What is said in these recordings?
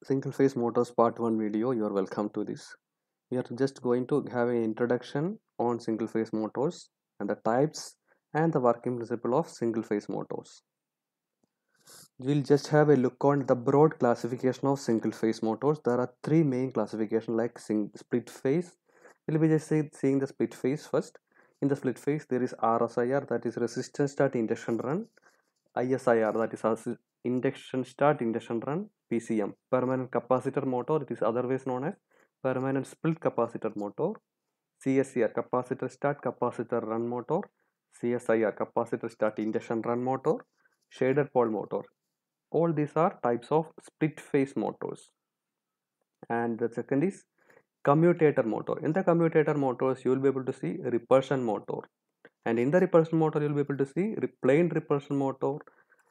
Single phase motors part 1 video. You are welcome to this. We are just going to have an introduction on single phase motors and the types and the working principle of single phase motors. We'll just have a look on the broad classification of single phase motors. There are three main classifications like split phase. We'll be just seeing the split phase first. In the split phase there is RSIR, that is resistance start induction run, ISIR, that is induction start induction run, PCM, permanent capacitor motor, it is otherwise known as permanent split capacitor motor, CSCR, capacitor start capacitor run motor, CSIR, capacitor start induction run motor, shaded pole motor. All these are types of split phase motors. And the second is commutator motor. In the commutator motors you will be able to see repulsion motor, and in the repulsion motor you will be able to see plain repulsion motor,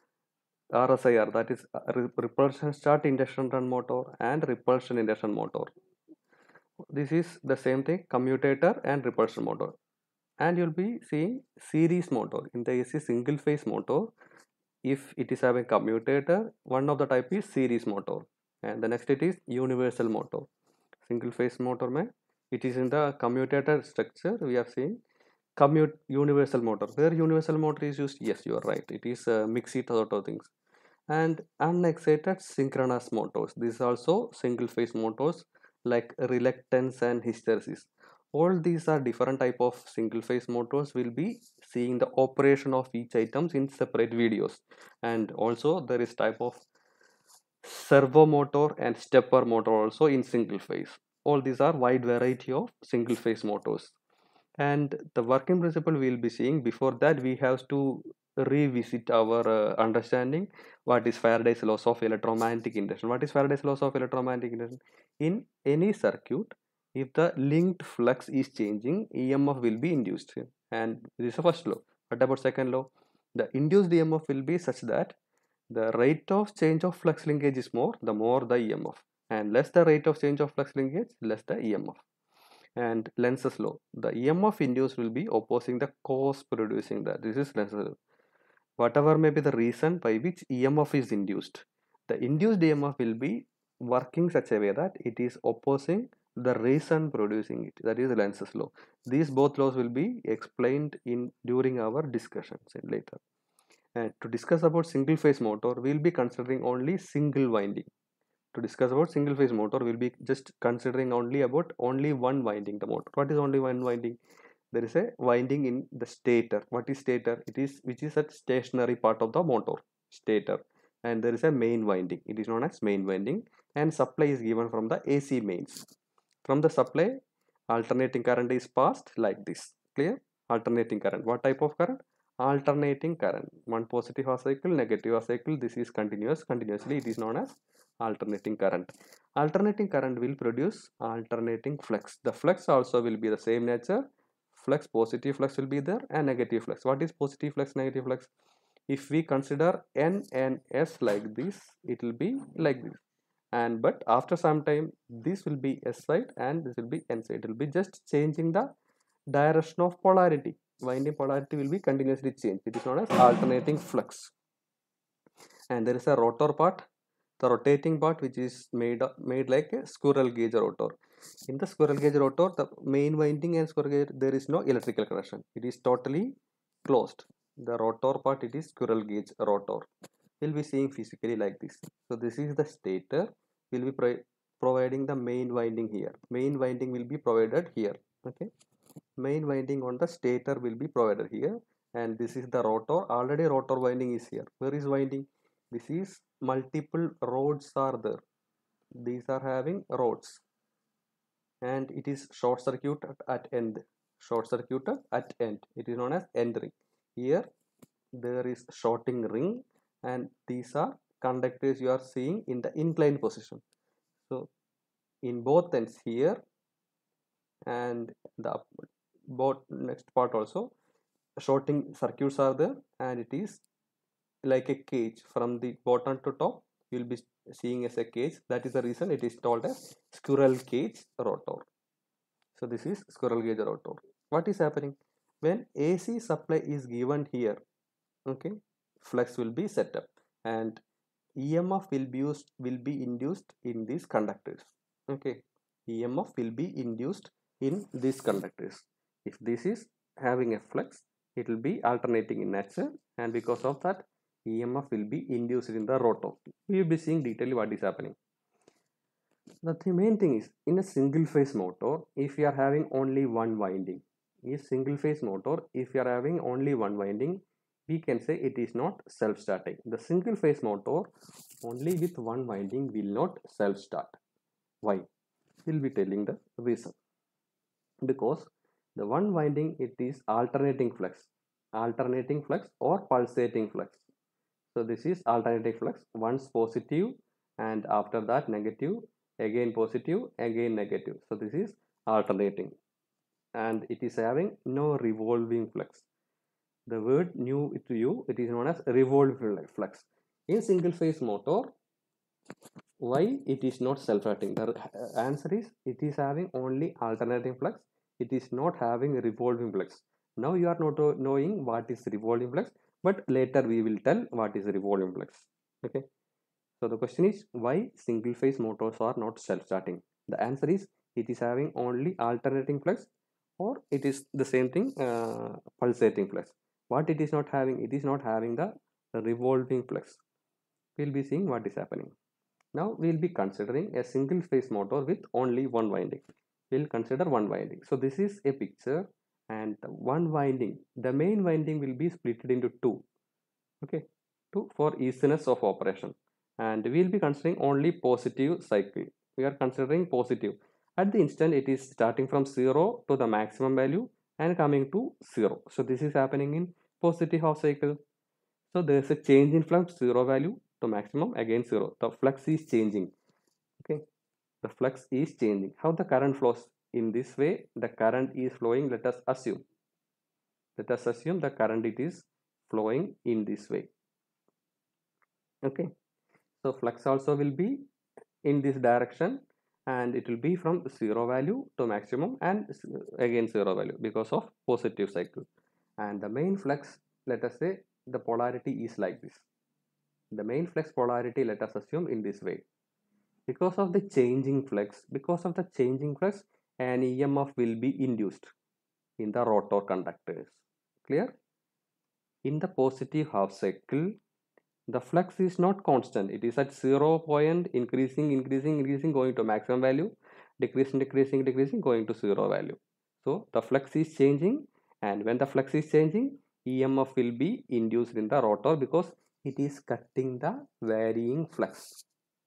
RSIR, that is repulsion start induction run motor and repulsion induction motor. This is the same thing, commutator and repulsion motor. And you'll be seeing series motor. In the AC single phase motor, if it is having commutator, one of the type is series motor, and the next it is universal motor. Single phase motor mein it is in the commutator structure. We are seeing commute universal motor. Where universal motor is used, yes, you are right, it is mixed sort of things. And unexcited synchronous motors, these also single phase motors like reluctance and hysteresis. All these are different type of single phase motors. Will be seeing the operation of each items in separate videos. And also there is type of servo motor and stepper motor also in single phase. All these are wide variety of single phase motors. And the working principle we will be seeing. Before that we have to revisit our understanding what is Faraday's laws of electromagnetic induction. What is Faraday's laws of electromagnetic induction? In any circuit, if the linked flux is changing, EMF will be induced, and this is the first law. What about second law? The induced EMF will be such that the rate of change of flux linkage is more, the more the EMF, and less the rate of change of flux linkage, less the EMF. And Lenz's law, the EMF induced will be opposing the cause producing that. This is Lenz's law. Whatever may be the reason by which EMF is induced, the induced EMF will be working such a way that it is opposing the reason producing it. That is Lenz's law. These both laws will be explained in during our discussions later. And to discuss about single phase motor, we will be considering only single winding. To discuss about single phase motor, we'll be just considering only one winding, the motor. What is only one winding? There is a winding in the stator. What is stator? It is which is a stationary part of the motor, stator. And there is a main winding, it is known as main winding, and supply is given from the AC mains. From the supply, alternating current is passed like this. Clear? Alternating current. What type of current? Alternating current. One positive half cycle, negative half cycle. This is continuously it is known as alternating current. Alternating current will produce alternating flux. The flux also will be the same nature. Flux, positive flux will be there, and negative flux. What is positive flux, negative flux? If we consider N and S like this, it will be like this. And but after some time, this will be S side and this will be N side. It will be just changing the direction of polarity. Winding polarity will be continuously changed. It is known as alternating flux. And there is a rotor part, the rotating part, which is made like a squirrel cage rotor. In the squirrel cage rotor, the main winding and squirrel cage, there is no electrical connection. It is totally closed. The rotor part, it is squirrel cage rotor. We'll be seeing physically like this. So this is the stator. We'll be providing the main winding here. Main winding will be provided here. Okay. Main winding on the stator will be provided here, and this is the rotor. Already rotor winding is here. Where is winding? This is multiple rods are there. These are having rods, and it is short circuit at end. Short circuit at end. It is known as end ring. Here there is shorting ring, and these are conductors you are seeing in the inclined position. So in both ends here and the both next part also, shorting circuits are there, and it is like a cage from the bottom to top. You will be seeing as a cage. That is the reason it is called as squirrel cage rotor. So this is squirrel cage rotor. What is happening when AC supply is given here? Okay, flux will be set up, and EMF will be induced in these conductors. Okay, EMF will be induced in these conductors. If this is having a flux, it will be alternating in nature, and because of that, EMF will be induced in the rotor. We will be seeing detailedly what is happening. The main thing is, in a single phase motor, if you are having only one winding, if you are having only one winding, we can say it is not self-starting. The single phase motor only with one winding will not self-start. Why? We'll be telling the reason. Because the one winding, it is alternating flux or pulsating flux. So this is alternating flux, once positive and after that negative, again positive, again negative. So this is alternating, and it is having no revolving flux. The word new to you, it is known as revolving flux. In single phase motor, why it is not self-acting? The answer is, it is having only alternating flux, it is not having revolving flux. Now you are not knowing what is revolving flux, but later we will tell what is revolving flux. Okay, so the question is, why single phase motors are not self-starting? The answer is, it is having only alternating flux, or it is the same thing, pulsating flux. What it is not having? It is not having the revolving flux. We'll be seeing what is happening. Now we'll be considering a single phase motor with only one winding. We'll consider one winding. So this is a picture, and one winding, the main winding will be split into two. Okay, two for easiness of operation, and we'll be considering only positive cycle. We are considering positive. At the instant, it is starting from 0 to the maximum value and coming to 0. So this is happening in positive half cycle. So there is a change in flux, 0 value to maximum, again 0. The flux is changing. Okay, the flux is changing. How the current flows? In this way, the current is flowing. Let us assume the current, it is flowing in this way. Okay, so flux also will be in this direction, and it will be from 0 value to maximum and again 0 value because of positive cycle. And the main flux, let us say the polarity is like this. The main flux polarity, let us assume in this way. Because of the changing flux, an EMF will be induced in the rotor conductors. Clear? In the positive half cycle, the flux is not constant. It is at 0 point, increasing, going to maximum value, decreasing, going to 0 value. So the flux is changing, and when the flux is changing, EMF will be induced in the rotor because it is cutting the varying flux.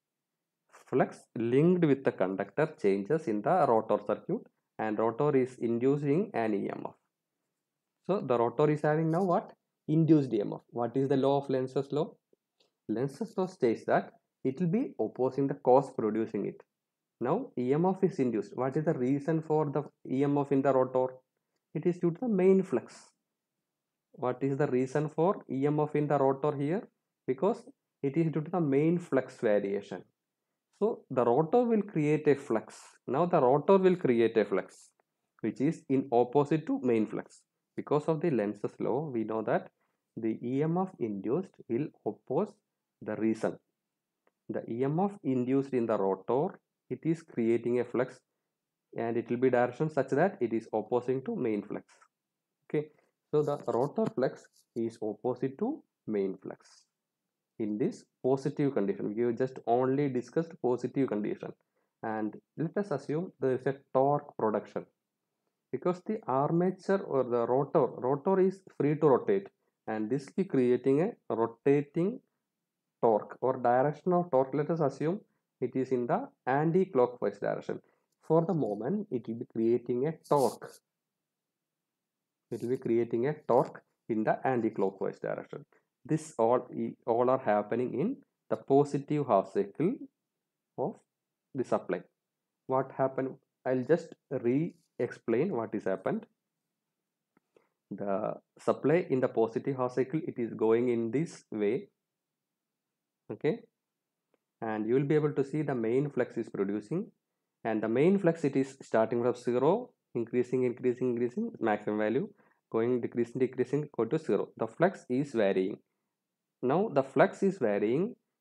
Flux linked with the conductor changes in the rotor circuit, and rotor is inducing an EMF. So the rotor is having now what? Induced EMF. What is the law of Lenz's law? Lenz's law states that it will be opposing the cause producing it. Now EMF is induced. What is the reason for the EMF in the rotor? It is due to the main flux. What is the reason for EMF in the rotor here? Because it is due to the main flux variation. So the rotor will create a flux. Now the rotor will create a flux which is in opposite to main flux. Because of the Lenz's law, we know that the EMF induced will oppose the reason. The EMF induced in the rotor, it is creating a flux, and it will be direction such that it is opposing to main flux. Okay, so the rotor flux is opposite to main flux. In this positive condition, we just only discussed positive condition, and let us assume there is a torque production because the armature or the rotor is free to rotate, and this will be creating a rotating torque or direction of torque. Let us assume it is in the anti-clockwise direction. For the moment, it will be creating a torque. It will be creating a torque in the anti-clockwise direction. This all are happening in the positive half cycle of the supply. What happened? I'll just re-explain what is happened. The supply in the positive half cycle, it is going in this way. Okay, and you will be able to see the main flux is producing, and the main flux, it is starting from 0, increasing, maximum value, going decreasing, go to 0. The flux is varying. Now the flux is varying,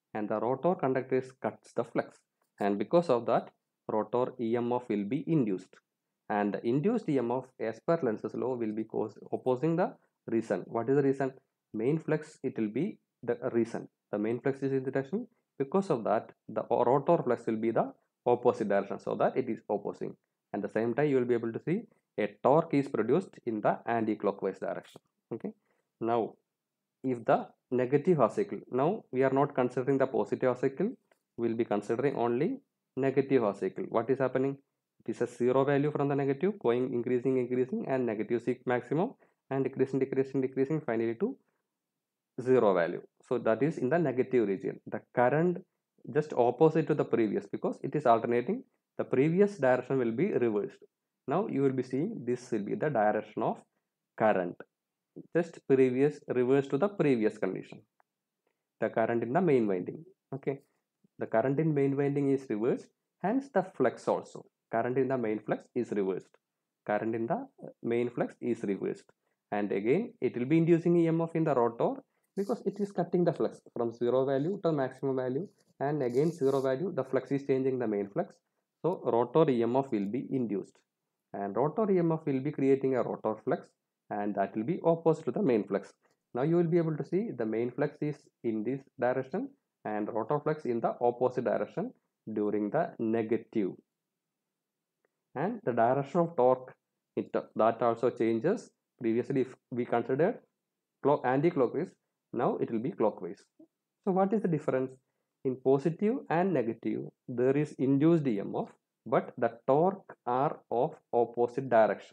and the rotor conductor cuts the flux, and because of that rotor EMF will be induced, and the induced EMF as per Lenz's law will be opposing the reason. What is the reason? Main flux, it will be the reason. The main flux is in the direction. Because of that, the rotor flux will be the opposite direction, so that it is opposing. At the same time, you will be able to see a torque is produced in the anti-clockwise direction. Okay. Now, if the negative half cycle, now we are not considering the positive half cycle, we will be considering only negative half cycle. What is happening? It is a zero value from the negative, going increasing, and negative seek maximum, and decreasing finally to zero value. So that is in the negative region. The current just opposite to the previous, because it is alternating. The previous direction will be reversed. Now you will be seeing this will be the direction of current, just previous reverse to the previous condition. The current in the main winding. Okay, the current in main winding is reversed, hence the flux also. Current in the main flux is reversed. Current in the main flux is reversed, and again it will be inducing EMF in the rotor, because it is cutting the flux from zero value to maximum value, and again zero value the flux is changing the main flux, so rotor EMF will be induced, and rotor EMF will be creating a rotor flux, and that will be opposite to the main flux. Now you will be able to see the main flux is in this direction and rotor flux in the opposite direction during the negative, and the direction of torque, that also changes. Previously if we considered anti-clockwise, now it will be clockwise. So what is the difference? In positive and negative there is induced EMF, but the torque are of opposite direction.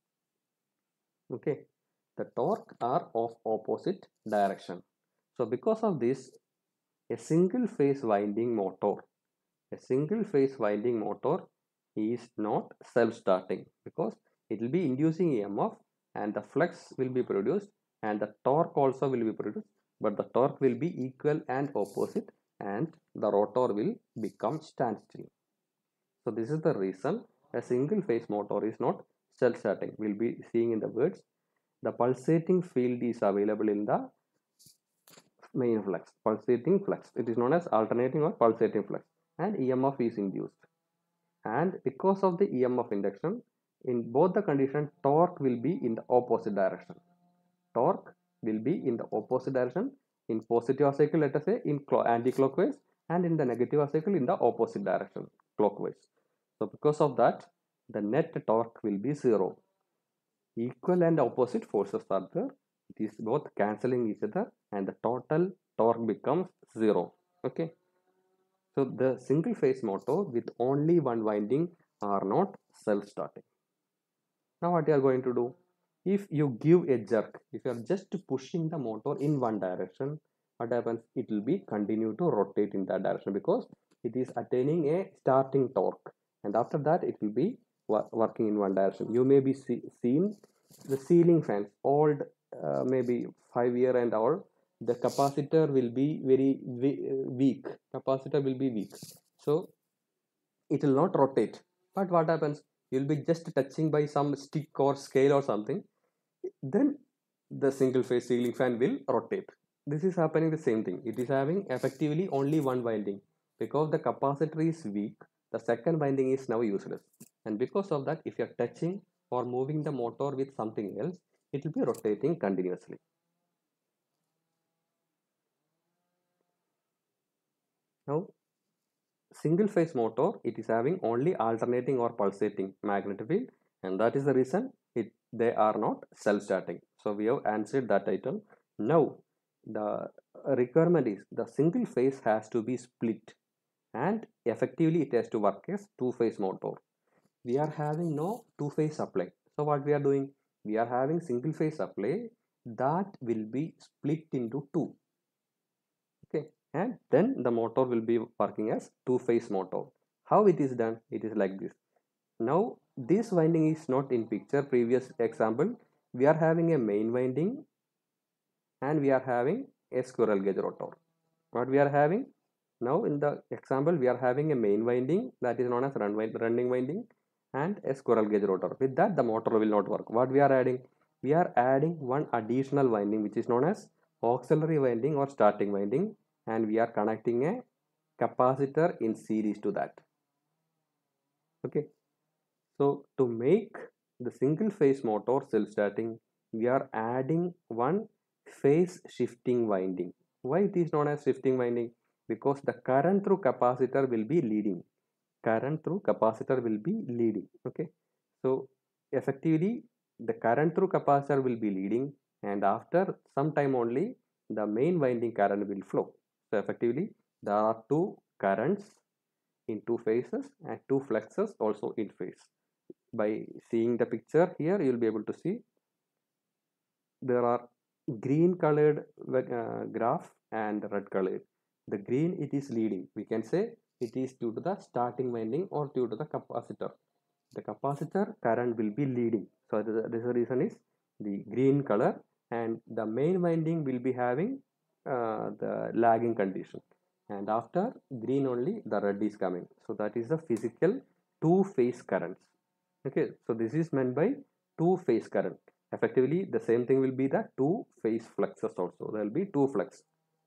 Okay, the torque are of opposite direction. So because of this, a single phase winding motor is not self-starting, because it will be inducing EMF and the flux will be produced and the torque also will be produced, but the torque will be equal and opposite, and the rotor will become standstill. So this is the reason a single phase motor is not self-starting. We'll be seeing in the words, the pulsating field is available in the main flux, pulsating flux. It is known as alternating or pulsating flux, and EMF is induced. And because of the EMF induction, in both the condition, torque will be in the opposite direction. Torque will be in the opposite direction. In positive cycle, let us say in anti-clockwise, and in the negative cycle in the opposite direction, clockwise. So because of that, the net torque will be zero. Equal and opposite forces are there. It is both cancelling each other, and the total torque becomes zero. Okay. So the single phase motor with only one winding are not self-starting. Now what you are going to do? If you give a jerk, if you are just pushing the motor in one direction, what happens? It will be continue to rotate in that direction, because it is attaining a starting torque, and after that it will be working in one direction. You may be seen the ceiling fans, old, maybe 5 year and all, the capacitor will be very weak. Capacitor will be weak, so it will not rotate. But what happens? You'll be just touching by some stick or scale or something, then the single phase ceiling fan will rotate. This is happening the same thing. It is having effectively only one winding. Because the capacitor is weak, the second winding is now useless, and because of that, if you are touching or moving the motor with something else, it will be rotating continuously. Now single phase motor, it is having only alternating or pulsating magnetic field, and that is the reason they are not self-starting. So we have answered that item. Now the requirement is the single phase has to be split, and effectively it has to work as two-phase motor. We are having no two-phase supply, so what we are doing, we are having single phase supply that will be split into two. Okay, and then the motor will be working as two-phase motor. How it is done? It is like this. Now this winding is not in picture. Previous example, we are having a main winding and we are having a squirrel cage rotor. What we are having now in the example, we are having a main winding that is known as running winding and a squirrel cage rotor. With that, the motor will not work. What we are adding? We are adding one additional winding which is known as auxiliary winding or starting winding, and we are connecting a capacitor in series to that. Okay, so to make the single phase motor self-starting, we are adding one phase shifting winding. Why it is known as shifting winding? Because the current through capacitor will be leading. Current through capacitor will be leading. Okay, so effectively the current through capacitor will be leading, and after some time only the main winding current will flow. So effectively there are two currents in two phases and two fluxes also in phase. By seeing the picture here, you will be able to see there are green colored graph and red colored. The green, it is leading. We can say it is due to the starting winding or due to the capacitor. The capacitor current will be leading. So this reason is the green color, and the main winding will be having the lagging condition, and after green only the red is coming. So that is the physical two phase currents. Okay, so this is meant by two phase current. Effectively the same thing will be the two phase fluxes also. There will be two flux.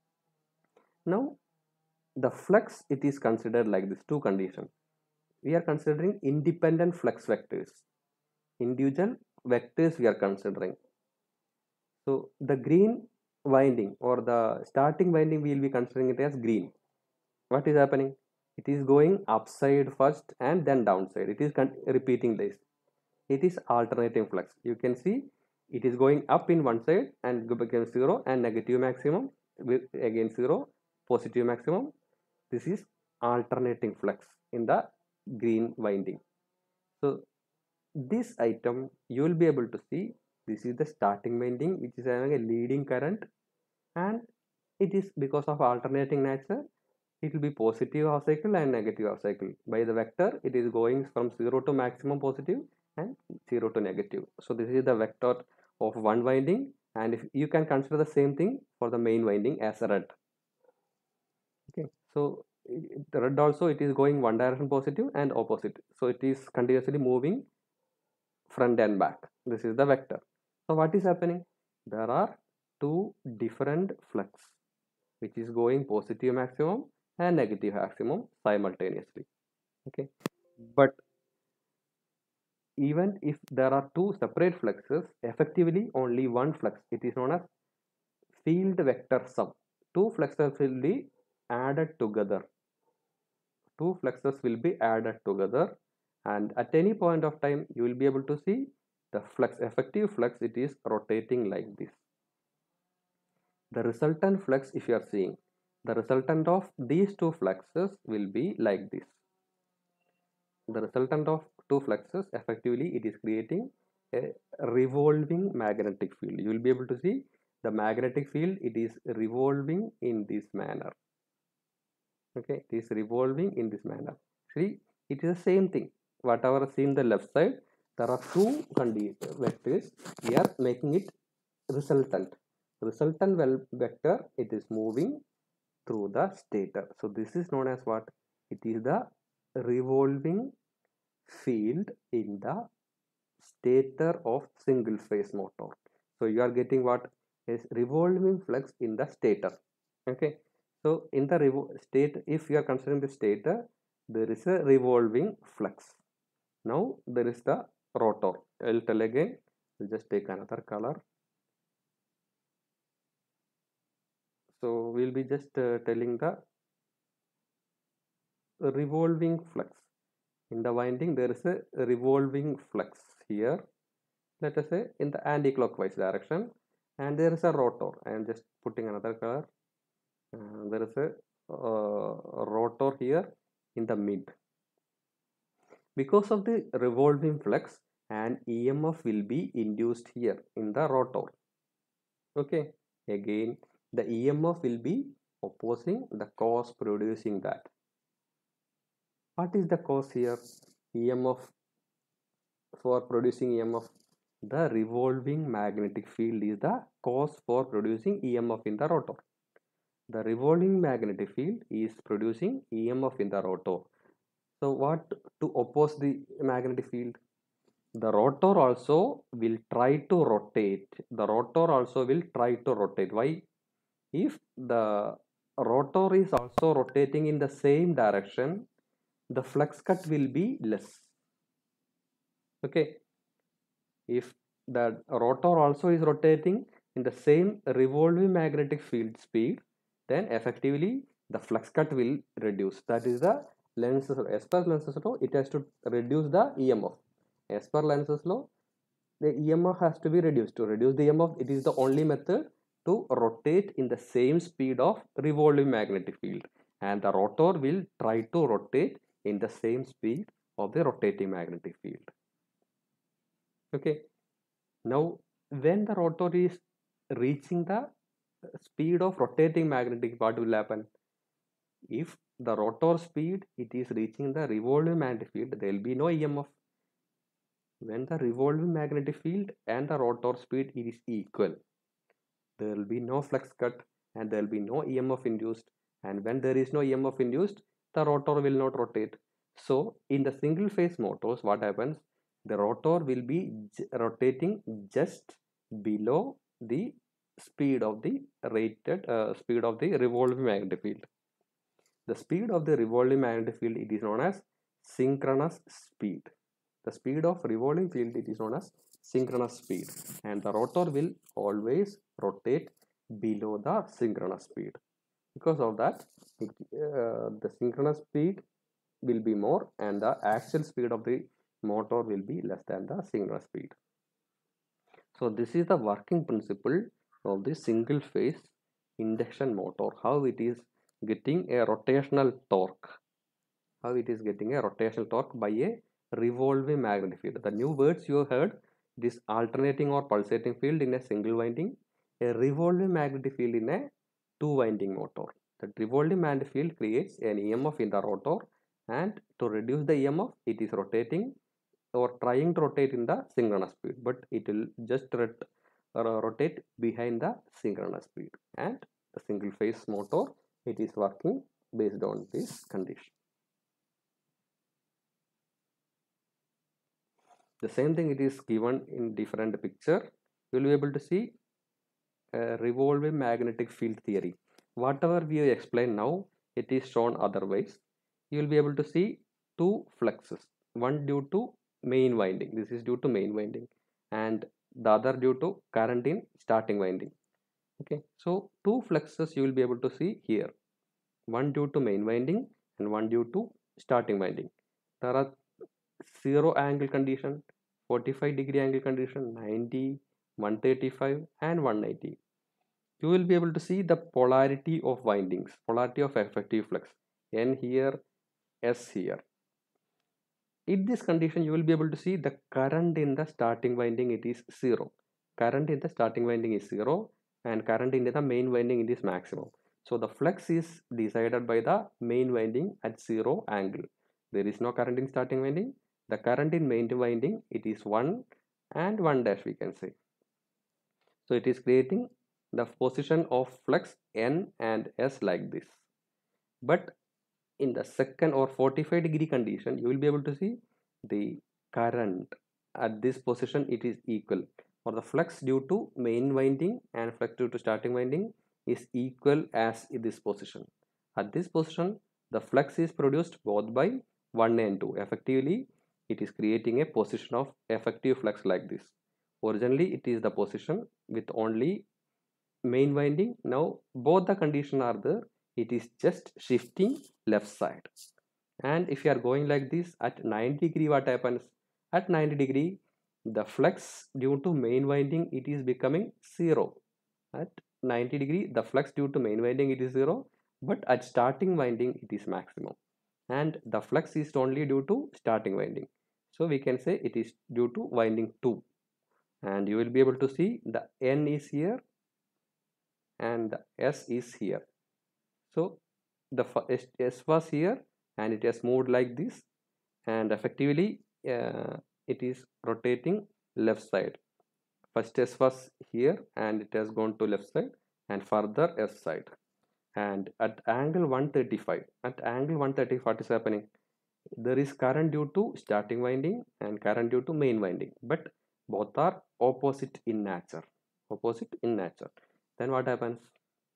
Now the flux, it is considered like this two condition. We are considering independent flux vectors. Individual vectors we are considering. So the green winding or the starting winding, we will be considering it as green. What is happening? It is going upside first and then downside. It is repeating this. It is alternating flux. You can see it is going up in one side and becomes 0 and negative maximum with again 0, positive maximum. This is alternating flux in the green winding. So this item you will be able to see, this is the starting winding which is having a leading current, and it is because of alternating nature, it will be positive half cycle and negative half cycle. By the vector, it is going from 0 to maximum positive and 0 to negative. So this is the vector of one winding, and if you can consider the same thing for the main winding as a red. Okay, so the red also, it is going one direction positive and opposite. So it is continuously moving front and back. This is the vector. So what is happening? There are two different flux which is going positive maximum and negative maximum simultaneously. Okay, but even if there are two separate fluxes, effectively only one flux, it is known as field vector sum. Two fluxes will be added together. Two fluxes will be added together, and at any point of time you will be able to see the flux, effective flux, it is rotating like this. The resultant flux, if you are seeing, the resultant of these two fluxes will be like this. The resultant of two fluxes, effectively it is creating a revolving magnetic field. You will be able to see the magnetic field, it is revolving in this manner. Okay, it is revolving in this manner. See, it is the same thing. Whatever is in the left side, there are two vectors. We are making it resultant. Resultant vector, it is moving through the stator. So this is known as what? It is the revolving field in the stator of single phase motor. So you are getting what is revolving flux in the stator. Okay, so in the state, if you are considering the stator, there is a revolving flux. Now there is the rotor. I will tell again. We'll just take another color. So we'll be just telling the revolving flux. In the winding, there is a revolving flux here. Let us say in the anti-clockwise direction, and there is a rotor. I am just putting another color. There is a rotor here in the mid. Because of the revolving flux, an EMF will be induced here in the rotor. Okay, again the EMF will be opposing the cause producing that. What is the cause here? EMF, for producing EMF, the revolving magnetic field is the cause for producing EMF in the rotor. The revolving magnetic field is producing EMF in the rotor. So what to oppose the magnetic field? The rotor also will try to rotate. The rotor also will try to rotate. Why? If the rotor is also rotating in the same direction, the flux cut will be less. Okay, if the rotor also is rotating in the same revolving magnetic field speed, then effectively the flux cut will reduce. That is the Lenz's law. As per Lenz's law, it has to reduce the EMF. As per Lenz's law, the EMF has to be reduced. To reduce the EMF, it is the only method to rotate in the same speed of revolving magnetic field, and the rotor will try to rotate in the same speed of the rotating magnetic field. Okay, now when the rotor is reaching the speed of rotating magnetic, what will happen? If the rotor speed it is reaching the revolving magnetic field, there will be no EMF. When the revolving magnetic field and the rotor speed is equal, there will be no flux cut and there will be no EMF induced. And when there is no EMF induced, the rotor will not rotate. So in the single phase motors, what happens? The rotor will be rotating just below the speed of the rated speed of the revolving magnetic field. The speed of the revolving magnetic field, it is known as synchronous speed. The speed of revolving field, it is known as synchronous speed, and the rotor will always rotate below the synchronous speed. Because of that, the synchronous speed will be more and the actual speed of the motor will be less than the synchronous speed. So this is the working principle of the single phase induction motor, how it is getting a rotational torque, by a revolving magnetic field. The new words you heard, this alternating or pulsating field in a single winding, a revolving magnetic field in a two winding motor. The revolving magnetic field creates an EMF in the rotor, and to reduce the EMF, it is rotating or trying to rotate in the synchronous speed, but it will just rotate behind the synchronous speed. And the single phase motor, it is working based on this condition. The same thing it is given in different picture. You will be able to see revolving magnetic field theory. Whatever we explain now, it is shown otherwise. You will be able to see two fluxes, one due to main winding, this is due to main winding, and the other due to current in starting winding. Okay, so two fluxes you will be able to see here, one due to main winding and one due to starting winding. There are 0 angle condition, 45-degree angle condition, 90, 135 and 190. You will be able to see the polarity of windings, polarity of effective flux, N here, S here. In this condition, you will be able to see the current in the starting winding, it is 0. Current in the starting winding is 0 and current in the main winding, it is maximum. So the flux is decided by the main winding at 0 angle. There is no current in starting winding. The current in main winding, it is 1 and 1 dash we can say. So it is creating the position of flux N and S like this. But in the second or 45-degree condition, you will be able to see the current at this position, it is equal, or the flux due to main winding and flux due to starting winding is equal as in this position. At this position, the flux is produced both by 1 and 2. Effectively, it is creating a position of effective flux like this. Originally, it is the position with only main winding. Now both the condition are there, it is just shifting left side. And if you are going like this at 90 degree, what happens? At 90 degree, the flux due to main winding, it is becoming 0. At 90 degree, the flux due to main winding, it is 0, but at starting winding, it is maximum, and the flux is only due to starting winding. So we can say it is due to winding 2, and you will be able to see the N is here and the S is here. So the S was here and it has moved like this, and effectively it is rotating left side. First S was here and it has gone to left side and further S side. And at angle 135, what is happening? There is current due to starting winding and current due to main winding, but both are opposite in nature. Then what happens?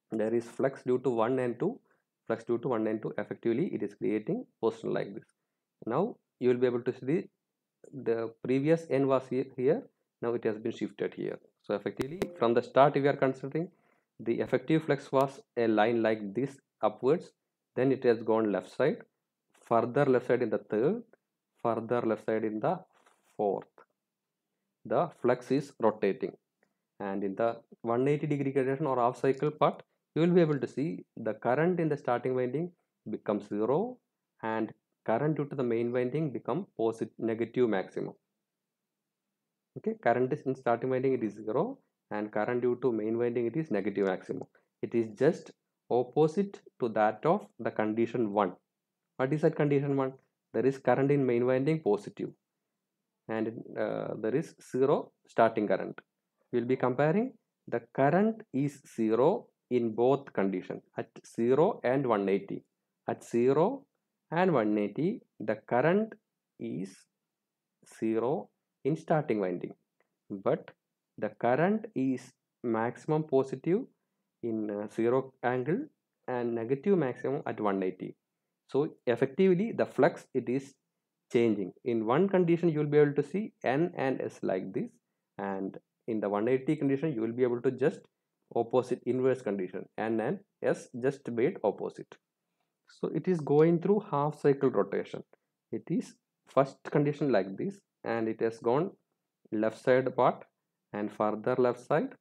there is flux due to 1 and 2, flux due to 1 and 2, effectively it is creating position like this. Now you will be able to see the previous n was here, now it has been shifted here. So effectively from the start, if we are considering the effective flux was a line like this upwards, then it has gone left side, further left side in the third, further left side in the fourth. The flux is rotating, and in the 180-degree gradation or half cycle part, you will be able to see the current in the starting winding becomes 0, and current due to the main winding become positive negative maximum. Okay, current is in starting winding it is 0, and current due to main winding it is negative maximum. It is just opposite to that of the condition 1. What is that condition 1? There is current in main winding positive, and there is 0 starting current. We will be comparing the current is 0 in both conditions, at 0 and 180. At 0 and 180, the current is 0 in starting winding, but the current is maximum positive in 0 angle and negative maximum at 180. So effectively the flux it is changing. In one condition you will be able to see N and S like this, and in the 180 condition you will be able to just opposite inverse condition, N and S just made opposite. So it is going through half cycle rotation. It is first condition like this, and it has gone left side part and further left side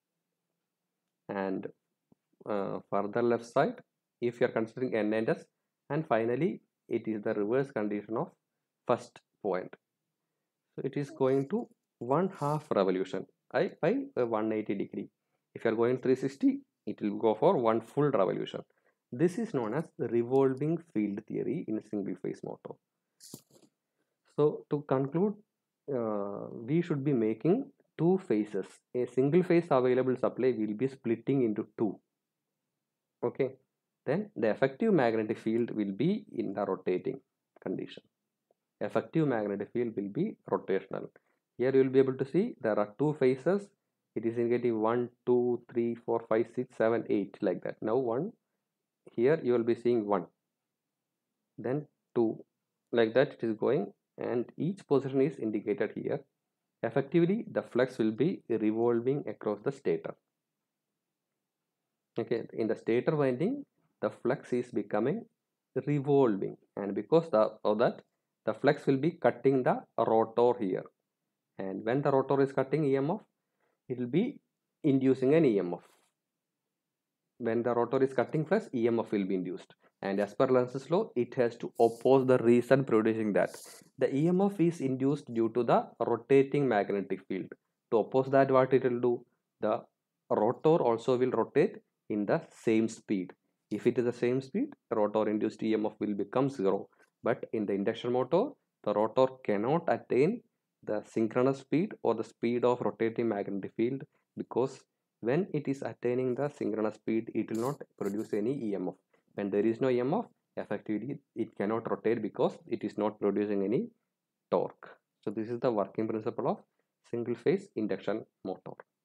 and further left side if you are considering N and S, and finally it is the reverse condition of first point. So it is going to 1/2 revolution by 180 degree. If you are going 360, it will go for one full revolution. This is known as revolving field theory in single phase motor. So to conclude, we should be making two phases. A single phase available supply will be splitting into two. Okay, then the effective magnetic field will be in the rotating condition. Effective magnetic field will be rotational. Here you will be able to see there are two phases. It is indicating 1, 2, 3, 4, 5, 6, 7, 8 like that. Now 1, here you will be seeing 1, then 2, like that it is going, and each position is indicated here. Effectively the flux will be revolving across the stator. Okay, in the stator winding the flux is becoming revolving, and because of that the flux will be cutting the rotor here, and when the rotor is cutting EMF, it will be inducing an EMF. When the rotor is cutting flux, EMF will be induced, and as per Lenz's law it has to oppose the reason producing that. The EMF is induced due to the rotating magnetic field. To oppose that, what it will do? The rotor also will rotate in the same speed. If it is the same speed, rotor induced EMF will become 0. But in the induction motor, the rotor cannot attain the synchronous speed or the speed of rotating magnetic field, because when it is attaining the synchronous speed, it will not produce any EMF. When there is no EMF, effectively it cannot rotate because it is not producing any torque. So this is the working principle of single phase induction motor.